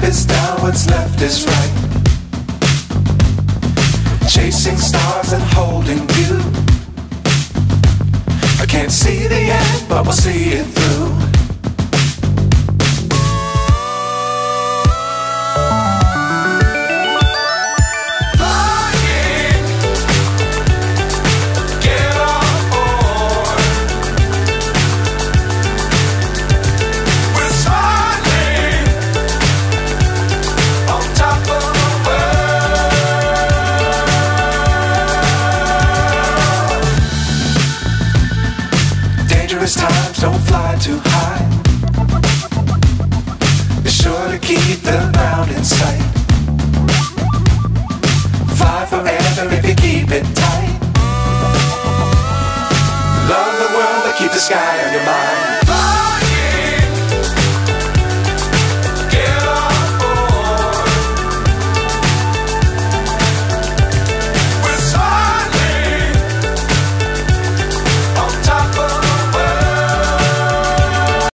is down, what's left is right. Chasing stars and holding you. I can't see the end, but we'll see it through. Times don't fly too high. Be sure to keep the ground in sight. Fly forever if you keep it tight. Love the world, but keep the sky on your mind.